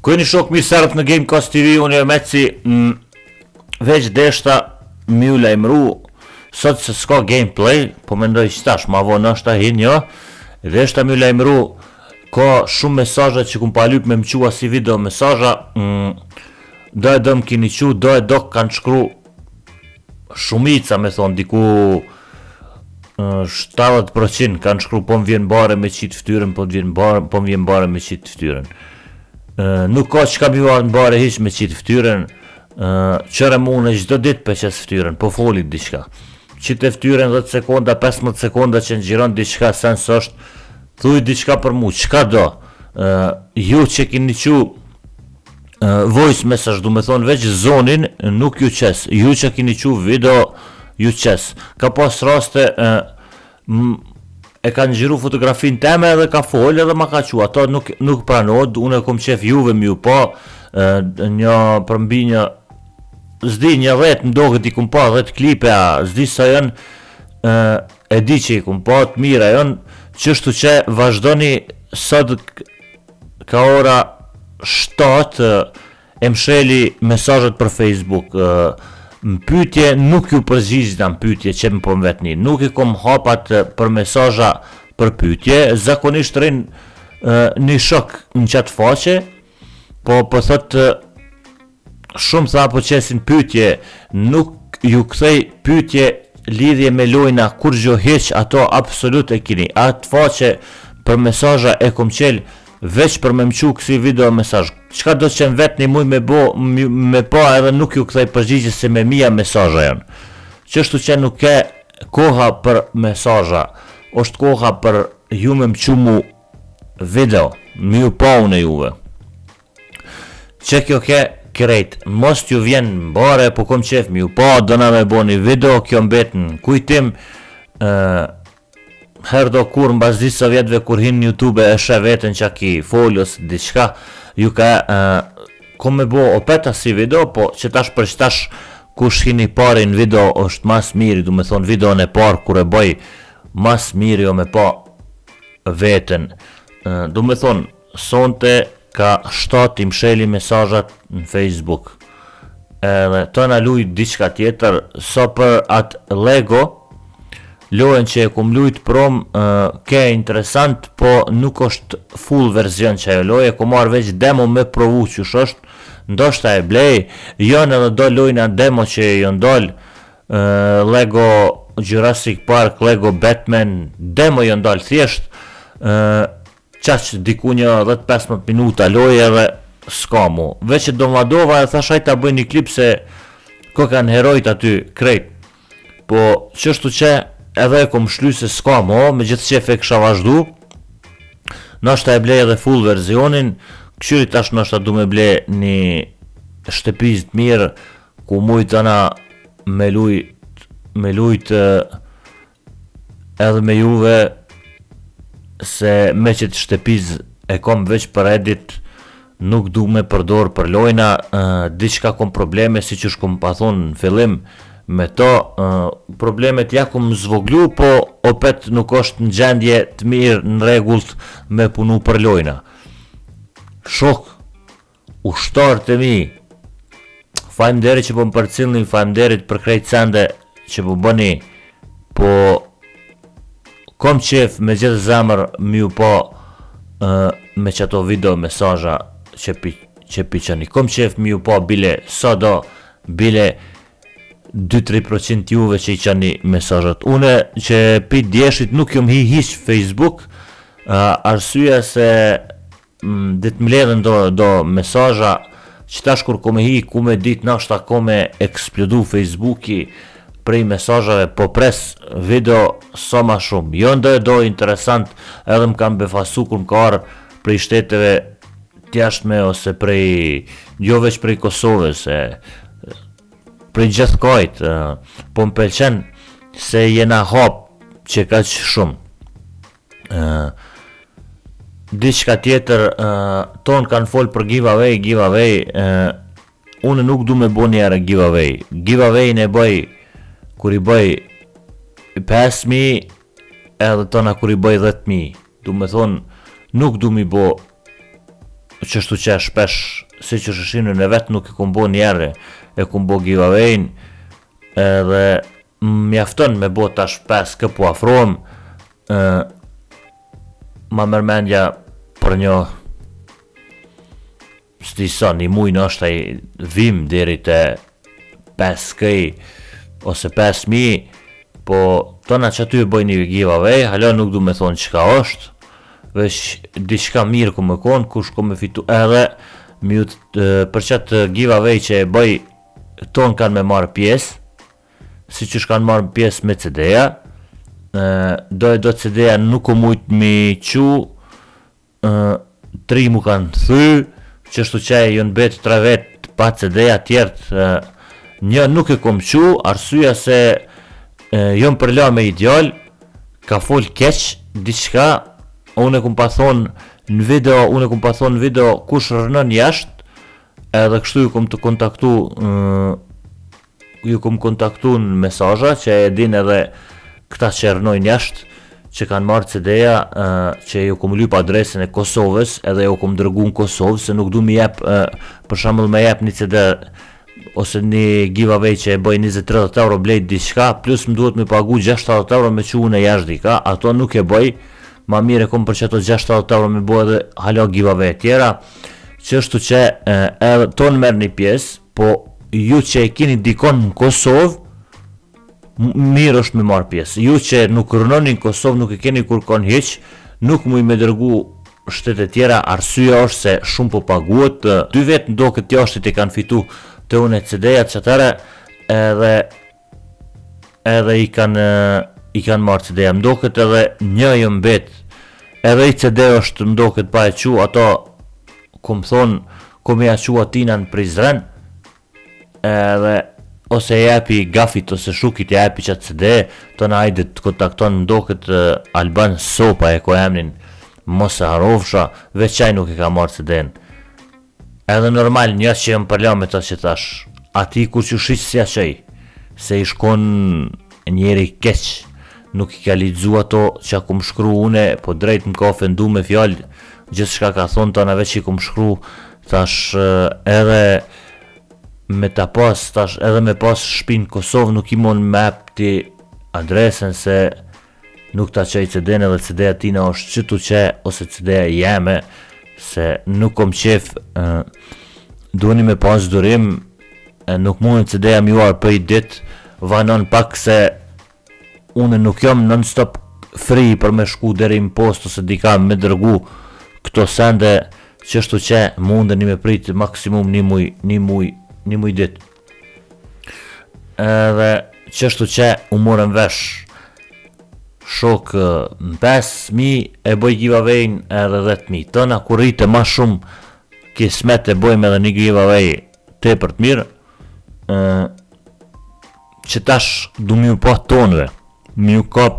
Kujni shok mirë serët në Gamecast TV, unë e Meci, veç deshta m'ju lajmëru sot se s'ka gameplay, po mendoj që tash, ma vonë është ahin, jo, deshta m'ju lajmëru, ka shumë mesazhe që kum pa lyp me m'qua si video mesazha, do e do m'kini qu, do e do kanë shkru shumica me thonë, diku 70% kanë shkru po m'vjen bare me qitë ftyrën, po m'vjen bare me qitë ftyrën. Nuk ka që ka bivar në bare hiq me qitë ftyrën, qëre mune gjdo dit për qësë ftyrën, po folit diqka. Qitë ftyrën 10 sekonda, 15 sekonda që në gjiron diqka, sens është, thuj diqka për mu, qka do? Ju që kini qu voice message, du me thonë veç zonin, nuk ju qes, ju që kini qu video, ju qes. Ka pas raste, e ka nxiru fotografin teme edhe ka fol edhe ma ka qua, ato nuk pranod, unë e kom qef juve m'ju pa, një përmbi një, zdi një 10 mdohet i kum pa 10 klipe, zdi sa janë, e di që i kum pa të mira janë, qështu që vazhdoni sot ka ora 7 e msheli mesazhet për Facebook, m'pytje nuk ju përgjigja m'pytje që më po m'vetni, nuk i kom hapat për mesazha për pytje, zakonisht rinë një shok në qatë faqe, po thot shumë tha po qesin pytje, nuk ju kthej pytje lidhje me lojna kur gjo heq, ato absolut e kini, atë faqe për mesazha e kom qel veç për me mqu kësi video mesazh, qka do që në vetë një muj me pa edhe nuk ju këthej përgjigje se me mija mesazha janë, qështu që nuk ke koha për mesazha, është koha për ju me mqu mu video, mi ju pa unë e juve, që kjo ke krejt, mos t'ju vjen mbare, po kom qef mi ju pa, dëna me bo një video, kjo mbet në kujtim, herdo kur mbas disa vjetëve kur hin në YouTube e shë vetën që ki folios diqka, ju ka kom me bo opeta si video, po që tash për që tash kush hini pari në video është mas miri, du me thonë video në par kur e bëj mas miri o me pa vetën, du me thonë sonte ka 7 i msheli mesazhat në Facebook, edhe të në luj diqka tjetër, so për atë Lego, lojen që e kum lujt prom ke interesant, po nuk është full verzion që e loje, ku marrë veç demo me provu që është, ndoshta e blej, janë edhe do lojna demo që e jënë doll, Lego Jurassic Park, Lego Batman, demo jënë doll thjesht, qaq diku një 10-15 minuta loje edhe s'ka mu, veç e do madova e thashaj ta bëj një klip se ko kanë herojt aty krejt, po qështu që edhe e kom shly se s'ka mo, me gjithë qef e kësha vazhdu, nështë e blej edhe full verzionin, këshyri tash nështë du me blej një shtëpiz të mirë, ku mujtë ana me lujt edhe me juve, se me qëtë shtëpiz e kom veç për edit, nuk du me përdor për lojna, diçka kom probleme, si që shkom pa thonë në fillim, me to, problemet ja kum zvoglu, po opet nuk është në gjendje të mirë në regullt me punu për lojna. Shok, ushtar të mi, fajmderit që po më përcilni, fajmderit për krejt sende që po bëni, po kom qef me gjithë zamër mi u po me qëto video mesazha që piqani, kom qef mi u po bile sado, bile 2-3% juve që i qani mesazhat. Une që pi djeshit nuk jom hiq Facebook, arsyeja se dit m'ledhen do mesazha që tash kur kome hi, ku me dit nashta kome eksplodu Facebooki prej mesazhave, po pres video sa ma shumë. Jo ndo e do interesant, edhe m'kam befasu kur m'ka arë prej shteteve tjashtme ose prej, jo veç prej Kosovës, prej gjithë kajt, po më pelqen se jena hap që ka që shumë. Diçka tjetër, tonë kanë folë për giveaway, unë nuk du me bo njëre giveaway. Giveaway në bëj, kur i bëj 5.000, edhe tona kur i bëj 10.000. Du me thonë, nuk du mi bo qështu që shpesh, si që shëshinën e vetë nuk e kum bo njerë, e kum bo giveaway-n, edhe mjafton me bo tash 5 këpu afrohem, ma mërmendja për një, s'di sa, një mujnë është ai vim deri të 5K ose 5.000, po tona që aty e bëj një giveaway, hala nuk du me thonë qka është, veç diçka mirë ku me konë, kush ku me fitu edhe, për qatë giveaway që e bëj, tonë kanë me marë pjesë, si që shkanë marë pjesë me CD-ja, do CD-ja nuk u mujtë mi qu, 3 mu kanë thy, qështu që e jënë betë 3 vetë pa CD-ja tjertë, një nuk e kom qu, arsyja se jënë përla me ideal, ka fol keq, diçka, unë e kum pa thonë në video, kush rënën jashtë, edhe kështu ju kom të kontaktu, në mesazha, që e din edhe këta që rënojnë jashtë, që kanë marrë CD-ja, që ju kom lyp adresën e Kosovës, edhe ju kom dërgu në Kosovë, se nuk du mi jep, për shembull me jep një CD, ose një giveaway që e bëj 20-30 euro blejt diçka, plus më duhet me pagu 60 euro me që unë e jashtë dika, ato nuk e bëj, ma mire kom për që ato 60 euro me bëj edhe hala giveaway tjera, qështu që edhe tonë merë një pjesë, po ju që e kini dikon në Kosovë, mirë është me marë pjesë, ju që nuk rënoni në Kosovë, nuk e keni kurkon hiq, nuk mu i me dërgu shtetet tjera, arsyeja është se shumë po paguhet, 2 vetë ndo këtë jashtit e kanë fitu të une CD-ja që tëre, edhe i kanë marrë CD-ja, mdo këtë edhe një jë mbet, edhe i CD është mdo këtë pa e qu, ato kom thonë, kom e a qu atina në Prizren, edhe ose jepi gafit ose shukit jepi qatë CD, të në ajde të kontakton mdo këtë Alban Sopa e ko emnin mos e harovsha, veç qaj nuk e ka marrë CD-n. Edhe normal një që jem përla me të që tash, ati kur që shqyqë si aqej, se i shkon njeri keq, nuk i ka lidzu ato që akum shkru une, po drejt më ka ofendu me fjallë, gjithë shka ka thonë të anave që i kum shkru, tash edhe me ta pas, tash edhe me pas shpinë Kosovë nuk i mon me apti adresen se nuk ta qaj CD-n edhe CD-ja tina është qëtu që ose CD-ja jeme, se nuk kom qef, duheni me pas durim, nuk mundin CD-ja mjuar për i dit, vanon pak se une nuk jam non-stop free për me shku deri në post ose dika me dërgu këto sende, qështu që mundeni me prit maksimum një muj dit. Edhe qështu që u morën vesh, shok në 5.000 e bëj giveaway-n edhe 10.000, tëna kur rritë ma shumë kismet e bëjmë edhe një giveaway te për të mirë, që tash du mi u pa tonëve, mi u kap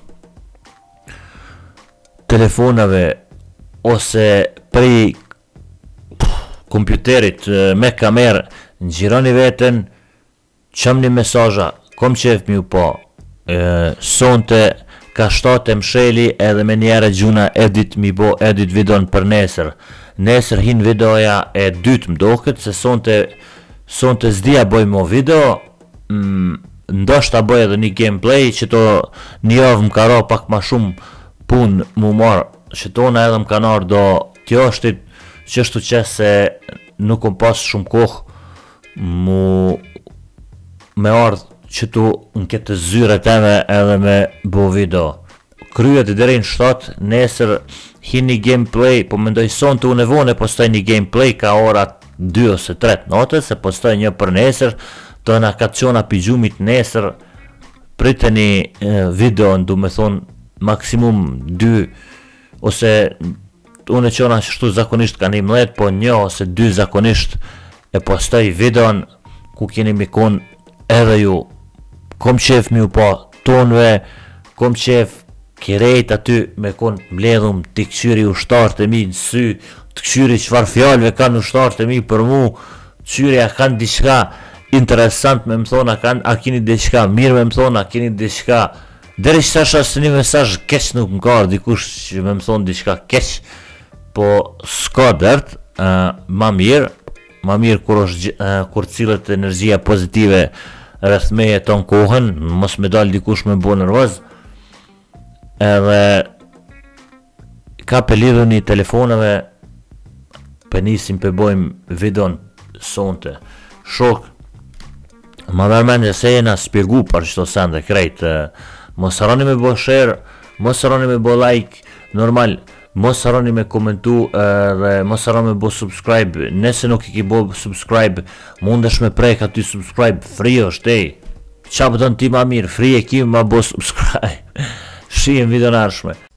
telefonave ose prej kompjuterit me kamerë, në gjironi vetën, qëm një mesazha, kom qef mi u pa, sonte ka 7 msheli edhe me njere gjuna edit mi bo edit videon për nesër hin videoja e dytë mdoket se sonte zdia boj mo video, ndoshta boj edhe një gameplay që to një javë më karo pak ma shumë pun mu marë që tona edhe më kanar do tjoshtit qështu që se nuk kom pas shumë koh me ardhë që tu në këtë zyre teme edhe me bo video. Kryet i deri në 7, nesër hi një gameplay, po mendoj son të unë e vone postoj një gameplay ka orat 2 ose 3 note, se postoj një për nesër, të në akaciona pijumit nesër, priteni videon, du me thonë maksimum 2, ose unë e qona qështu zakonisht ka 11, po 1 ose 2 zakonisht e postoj videon, ku keni mi kon edhe ju, kom qef mi u pa tonve, kom qef kirejt aty me kon mbledhum t'i këqyri ushtarët e mi në sy, të këqyri qfar fjallëve kanë ushtarët e mi për mu, qyri a kanë diçka interesant me më thonë, a kini diçka mirë me më thonë, a kini diçka, deri që tash asë një mesazh keq nuk më ka dikush që me më thonë diçka keq, po s'ka dërt, ma mirë kur cilët energjia pozitive rreth meje ton kohën, mos me dal dikush me bo nervoz, edhe ka për lidhur një telefonave, për nisim për bojmë videon sonte, shok, ma vermendje se jena spjegu për qëto sende krejt, mos harroni me bo share, mos harroni me bo like, normal, mos harroni me komentu dhe mos harroni me bo subscribe, nëse nuk i ki bo subscribe, mundesh me prek aty subscribe, free është qa pëton ti ma mirë, free e ki ma bo subscribe, shihem video në arshme.